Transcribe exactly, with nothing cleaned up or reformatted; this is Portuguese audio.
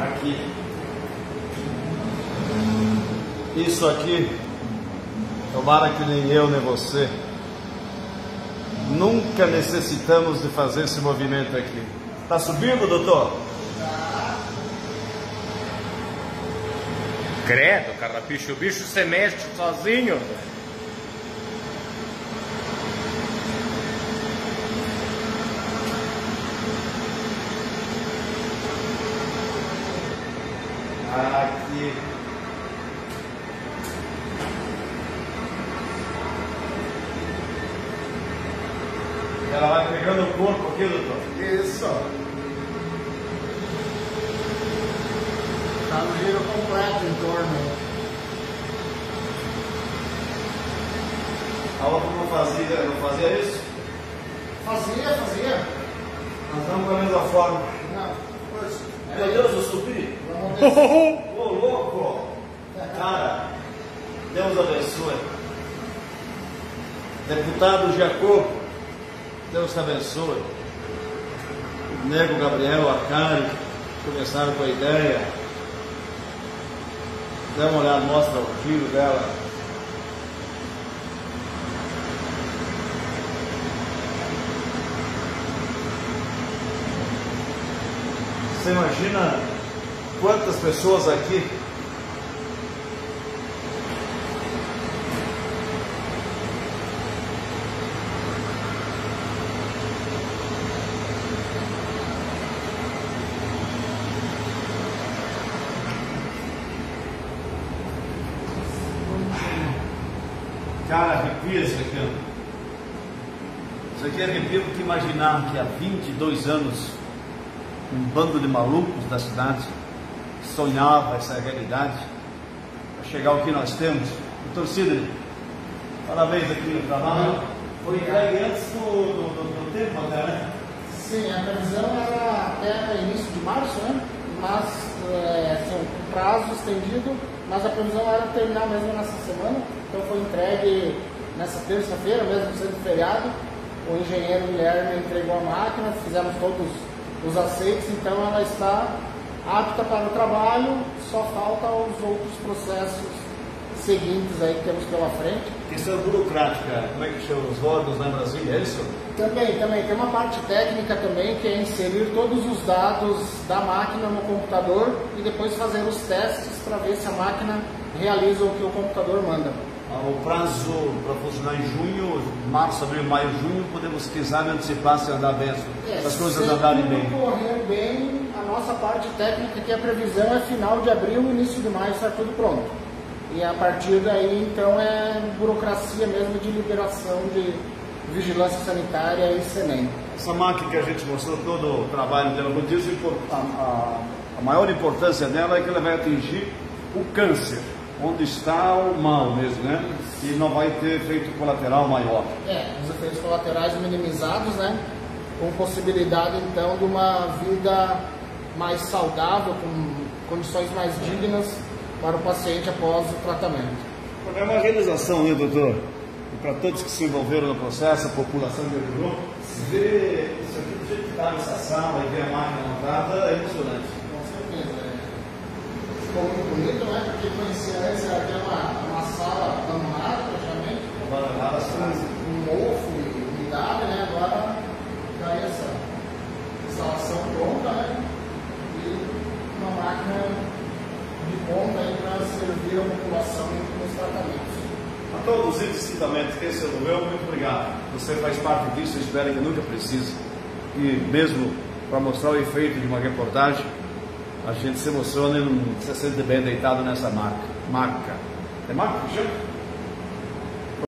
Aqui. Isso aqui, tomara que nem eu nem você, nunca necessitamos de fazer esse movimento aqui. Tá subindo, doutor? Credo, carrapicho, o bicho se mexe sozinho. Aqui. Ela vai pegando o corpo aqui, doutor? Isso. Tá no giro completo em torno. A outra não fazia, não fazia isso? Fazia, fazia. Nós estamos com a mesma forma. Não, pois. Meu Deus, eu subi! Vamos descer. Ô, louco! Cara, Deus abençoe. Deputado Jacob, Deus te abençoe. O nego Gabriel, a Karen, começaram com a ideia. Dá uma olhada, mostra o filho dela. Você imagina quantas pessoas aqui cara, arrepia isso aqui. Isso aqui arrepia porque imaginar que há vinte e dois anos um bando de malucos da cidade sonhava essa realidade para chegar ao que nós temos. Doutor Sidney, parabéns aqui no trabalho. Foi entregue antes do, do, do, do tempo até, né? Sim, a previsão era até início de março, né? Mas é, assim, um prazo estendido, mas a previsão era terminar mesmo nessa semana. Então foi entregue nessa terça-feira, mesmo sendo feriado. O engenheiro Guilherme entregou a máquina, fizemos todos os aceites, então ela está apta para o trabalho, só falta os outros processos seguintes aí que temos pela frente. Questão burocrática, como é que chama os órgãos lá em Brasília, é isso? Também, também, tem uma parte técnica também, que é inserir todos os dados da máquina no computador e depois fazer os testes para ver se a máquina realiza o que o computador manda. O prazo para funcionar em junho, março, abril, maio, junho, podemos, quem sabe, antecipar se andar bem, É, as coisas se andarem bem. tudo correr bem, a nossa parte técnica, que a previsão é final de abril, início de maio, está tudo pronto. E a partir daí, então, é burocracia mesmo de liberação de vigilância sanitária e SENEM. Essa máquina que a gente mostrou, todo o trabalho dela, no diz, a, a, a maior importância dela é que ela vai atingir o câncer, onde está o mal mesmo, né? E não vai ter efeito colateral maior. É, os efeitos colaterais minimizados, né? Com possibilidade, então, de uma vida mais saudável, com condições mais dignas para o paciente após o tratamento. É uma realização, né, doutor? E para todos que se envolveram no processo, a população que ajudou, ver isso aqui do jeito que está nessa sala e ver a máquina montada é emocionante. Com certeza. É. Ficou muito bonito, né? Porque conhecia antes aqui uma, uma sala abandonada, praticamente. Abandonada, Com um mofo e umidade, né? Agora está aí essa instalação pronta, né? E uma máquina de ponta aí para servir a população nos tratamentos. A todos indistintamente, quem se envolveu, muito obrigado. Você faz parte disso, eu espero que nunca precise. E mesmo para mostrar o efeito de uma reportagem, a gente se emociona e não se sente bem deitado nessa marca. Marca. É marca que chama?